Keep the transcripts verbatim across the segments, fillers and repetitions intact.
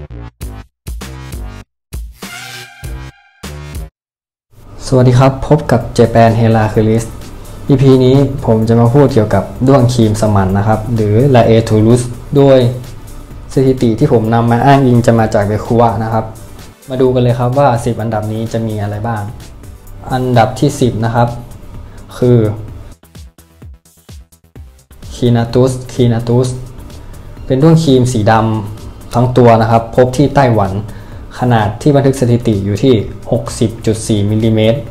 สวัสดีครับพบกับ Japan Heracles อี พี นี้ผมจะมาพูดเกี่ยวกับด้วงครีมสมันนะครับหรือ Laetulus ด้วยสถิติที่ผมนำมาอ้างอิงจะมาจากเบคุวะนะครับมาดูกันเลยครับว่าสิบอันดับนี้จะมีอะไรบ้างอันดับที่สิบนะครับคือ Kinatus Kinatus เป็นด้วงครีมสีดำทั้งตัวนะครับพบที่ไต้หวันขนาดที่บันทึกสถิติอยู่ที่ หกสิบจุดสี่ มิลลิเมตร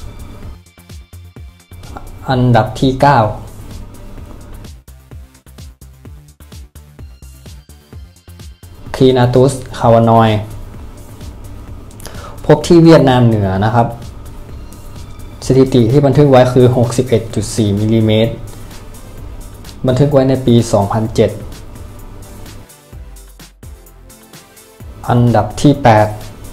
อันดับที่เก้า Kinatus Kawanoi พบที่เวียดนามเหนือนะครับสถิติที่บันทึกไว้คือ หกสิบเอ็ดจุดสี่ มิลลิเมตรบันทึกไว้ในปี สองพันเจ็ด อันดับที่ แปด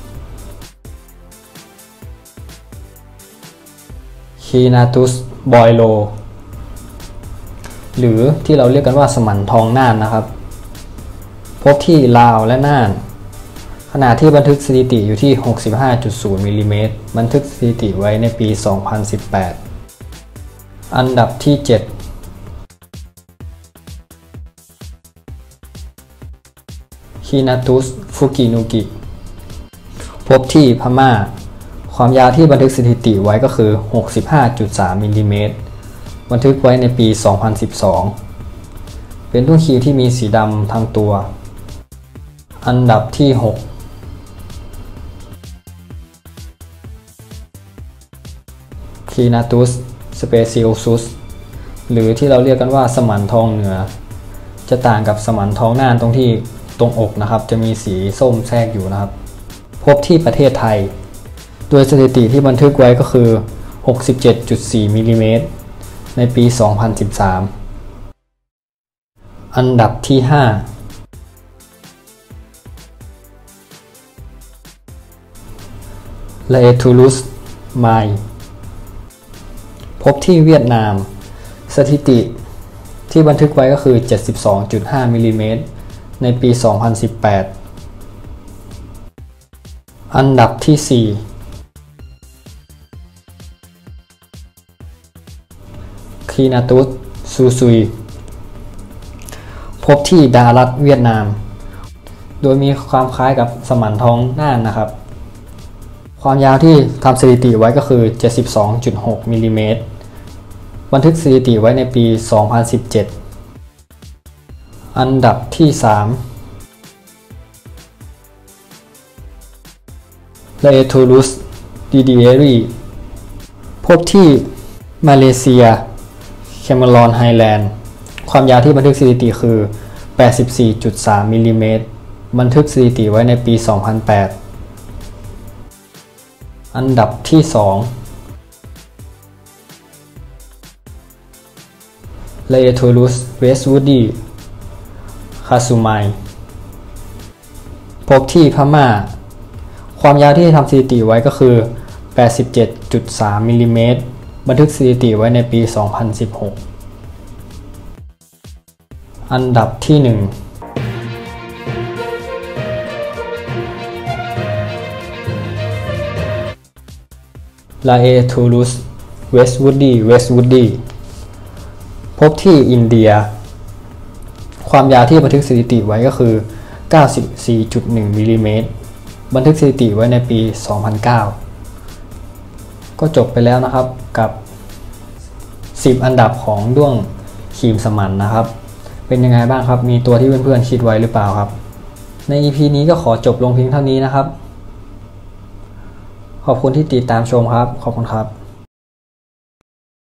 Kinatus Boilo หรือที่เราเรียกกันว่าสมันทองน่านนะครับพบที่ลาวและน่านขณะที่บันทึกสถิติอยู่ที่ หกสิบห้าจุดศูนย์ มิลลิเมตรบันทึกสถิติไว้ในปี สองพันสิบแปด อันดับที่ เจ็ด Kinatus Fukinuki พบที่พม่าความยาวที่บันทึกสถิติไว้ก็คือ หกสิบห้าจุดสาม มิลลิเมตรบันทึกไว้ในปี สองพันสิบสอง เป็นด้วงครีมที่มีสีดำทั้งตัวอันดับที่ หก Kinatus Speciosus หรือที่เราเรียกกันว่าสมันทองเหนือจะต่างกับสมันทองน่านตรงที่ตรงอกนะครับจะมีสีส้มแทรกอยู่นะครับพบที่ประเทศไทยโดยสถิติที่บันทึกไว้ก็คือ หกสิบเจ็ดจุดสี่ มิลลิเมตรในปี สองพันสิบสาม อันดับที่ ห้า Laetulus Mai พบที่เวียดนามสถิติที่บันทึกไว้ก็คือ เจ็ดสิบสองจุดห้า มิลลิเมตรในปี สองพันสิบแปด อันดับที่ สี่ Kinatus Susui พบที่ดารัตเวียดนามโดยมีความคล้ายกับสมันทองน่านนะครับความยาวที่ทำสถิติไว้ก็คือ เจ็ดสิบสองจุดหก มิลลิเมตรบันทึกสถิติไว้ในปี สองพันสิบเจ็ด อันดับที่ สาม Laetulus Didieri พบที่มาเลเซียแคมเมรอนไฮแลนด์ความยาวที่บันทึกสถิติคือ แปดสิบสี่จุดสาม มิลลิเมตรบันทึกสถิติไว้ในปี สองพันแปด อันดับที่ สอง Laetulus Westwoodi Kasumai พบที่พม่าความยาวที่ทำสถิติไว้ก็คือ แปดสิบเจ็ดจุดสาม มิลลิเมตรบันทึกสถิติไว้ในปี สองพันสิบหก อันดับที่ หนึ่ง Laetulus Westwoodi Westwoodi พบที่อินเดียความยาวที่บันทึกสถิติไว้ก็คือ เก้าสิบสี่จุดหนึ่ง มิลลิเมตรบันทึกสถิติไว้ในปี สองพันเก้า ก็จบไปแล้วนะครับกับสิบอันดับของด้วงครีมสมันนะครับเป็นยังไงบ้างครับมีตัวที่เพื่อนๆคิดไว้หรือเปล่าครับใน อี พี นี้ก็ขอจบลงเพียงเท่านี้นะครับขอบคุณที่ติดตามชมครับขอบคุณครับ